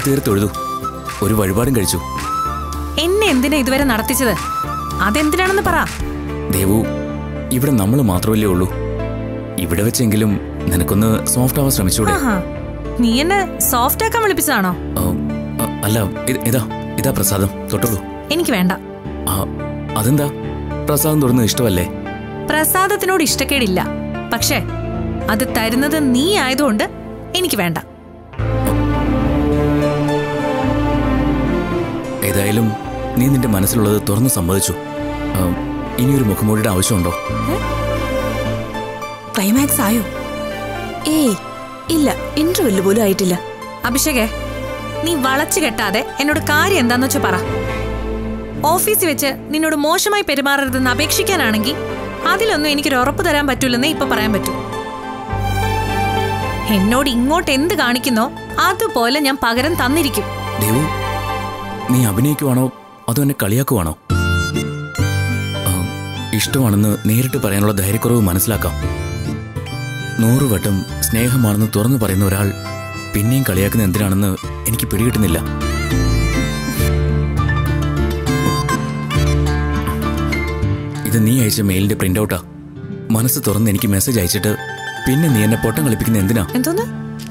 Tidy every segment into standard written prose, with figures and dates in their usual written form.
കയറി തൊഴുതു, ഒരു വഴിപാടും കഴിച്ചു. എന്നെ എന്തിനാ ഇതുവരെ നടത്തിച്ചത്? അതെന്തിനാണെന്ന് പറ. ദേവു, ഇവിടെ നമ്മൾ മാത്രമല്ലേ ഉള്ളൂ. ഇവിടെ വെച്ചെങ്കിലും നിനക്കൊന്ന് സോഫ്റ്റ് ആവാൻ ശ്രമിച്ചൂടെ? നീ എന്നെ സോഫ്റ്റ് ആക്കാൻ വിളിപ്പിച്ചതാണോ? അല്ല, ഇതാ പ്രസാദം, തൊട്ടുള്ളൂ. എനിക്ക് വേണ്ട. അതെന്താ? പ്രസാദം തൊടുന്നത് ഇഷ്ടമല്ലേ? പ്രസാദത്തിനോട് ഇഷ്ടക്കേടില്ല, പക്ഷേ അത് തരുന്നത് നീ ആയതുകൊണ്ട് എനിക്ക് വേണ്ട. ഏതായാലും നീ നിന്റെ മനസ്സിലുള്ളത് തുറന്ന് സമ്മതിച്ചു. ഇനിയൊരു മുഖംമൂടിയുടെ ആവശ്യമുണ്ടോ? ക്ലൈമാക്സ് ആയോ? ഏയ് ഇല്ല, ഇന്റർവെല്ല് പോലും ആയിട്ടില്ല. അഭിഷേകേ, നീ വളച്ചു കെട്ടാതെ എന്നോട് കാര്യം എന്താന്ന് വെച്ചാ പറ. ഓഫീസിൽ വെച്ച് നിന്നോട് മോശമായി പെരുമാറരുതെന്ന് അപേക്ഷിക്കാനാണെങ്കിൽ അതിലൊന്നും എനിക്കൊരു ഉറപ്പ് തരാൻ പറ്റൂലെന്നേ ഇപ്പൊ പറയാൻ പറ്റൂ. എന്നോട് ഇങ്ങോട്ട് എന്ത് കാണിക്കുന്നോ അതുപോലെ ഞാൻ പകരം തന്നിരിക്കും. ദേവു, നീ അഭിനയിക്കുവാണോ അതോ എന്നെ കളിയാക്കുവാണോ? ഇഷ്ടമാണെന്ന് നേരിട്ട് പറയാനുള്ള ധൈര്യക്കുറവ് മനസ്സിലാക്കാം. 100 വട്ടം സ്നേഹമാണെന്ന് തുറന്നു പറയുന്ന ഒരാൾ പിന്നെയും കളിയാക്കുന്ന എന്തിനാണെന്ന് എനിക്ക് പിടികിട്ടുന്നില്ല. ഇത് നീ അയച്ച മെയിലിന്റെ പ്രിന്റ് ഔട്ടാ. മനസ്സ് തുറന്ന് എനിക്ക് മെസ്സേജ് അയച്ചിട്ട് പിന്നെ നീ എന്നെ പൊട്ടം കളിപ്പിക്കുന്ന എന്തിനാ? എന്തോന്ന്?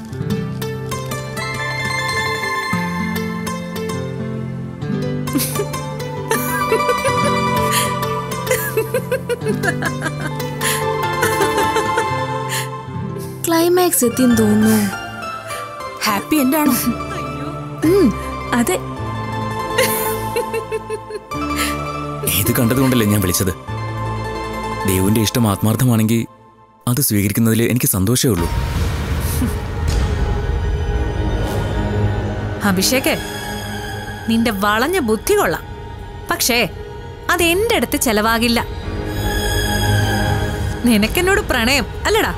ക്ലൈമാക്സ് എത്തിയെന്ന് തോന്നുന്നു. ഹാപ്പി എൻഡാണോ? അതെ. ഇത് കണ്ടതുകൊണ്ടല്ലേ ഞാൻ വിളിച്ചത്. ദേവുവിന്റെ ഇഷ്ടം ആത്മാർത്ഥമാണെങ്കിൽ അത് സ്വീകരിക്കുന്നതിൽ എനിക്ക് സന്തോഷമേ ഉള്ളൂ. അഭിഷേക്, നിന്റെ വളഞ്ഞ ബുദ്ധി കൊള്ളാം, പക്ഷേ അത് എന്റെ അടുത്ത് ചെലവാകില്ല. നിനക്കെന്നോട് പ്രണയം അല്ലടാ.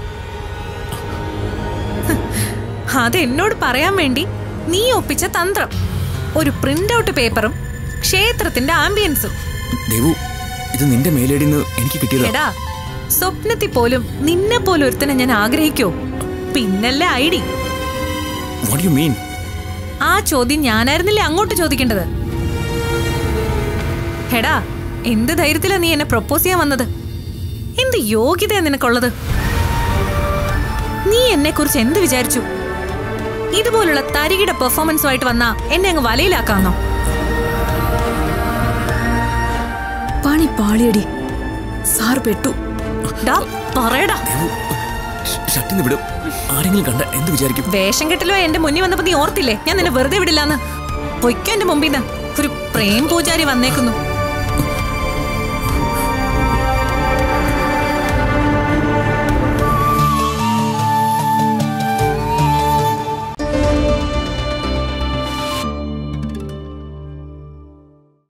അതെന്നോട് പറയാൻ വേണ്ടി നീ ഒപ്പിച്ച തന്ത്രം, ഒരു പ്രിന്റ് ഔട്ട് പേപ്പറും ക്ഷേത്രത്തിന്റെ ആംബിയൻസും. ദേവു, ഇത് നിന്റെ മേലേടിന്ന് എനിക്ക് കിട്ടിയതാ. സ്വപ്നത്തിൽ പോലും നിന്നെ പോലെ ഒരുത്തനെ ഞാൻ ആഗ്രഹിക്കോ? പിന്നല്ലേ ID. What do you mean? ആ ചോദ്യം ഞാനായിരുന്നില്ലേ അങ്ങോട്ട് ചോദിക്കേണ്ടത്. ഹെടാ, എന്ത് ധൈര്യത്തിലാ നീ എന്നെ പ്രൊപ്പോസ് ചെയ്യാൻ വന്നത്? എന്ത് യോഗ്യതയാ നിനക്കുള്ളത്? നീ എന്നെ കുറിച്ച് എന്ത് വിചാരിച്ചു? ഇതുപോലുള്ള തരികിട പെർഫോമൻസുമായിട്ട് വന്നാ എന്നെ അങ്ങ് വലയിലാക്കാന്നോ? പണി പാളിയടി, സാർ പെട്ടു. പറയടാ. ആരെങ്കിലും കണ്ട എന്ത് വിചാരിക്കും? വേഷം കെട്ടലോ എന്റെ മുന്നിൽ വന്നപ്പോ നീ ഓർത്തില്ലേ ഞാൻ നിന്നെ വെറുതെ വിടില്ലാന്ന്? പൊയ്ക്കോ എന്റെ മുമ്പിന്ന്. ഒരു പ്രേം പൂജാരി വന്നേക്കുന്നു.